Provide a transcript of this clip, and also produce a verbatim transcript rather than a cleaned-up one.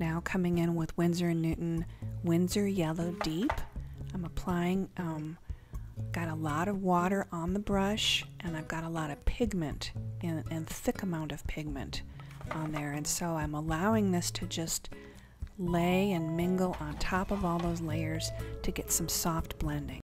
Now coming in with Winsor and Newton Winsor Yellow Deep. I'm applying, um, got a lot of water on the brush, and I've got a lot of pigment, and, and thick amount of pigment on there, and so I'm allowing this to just lay and mingle on top of all those layers to get some soft blending.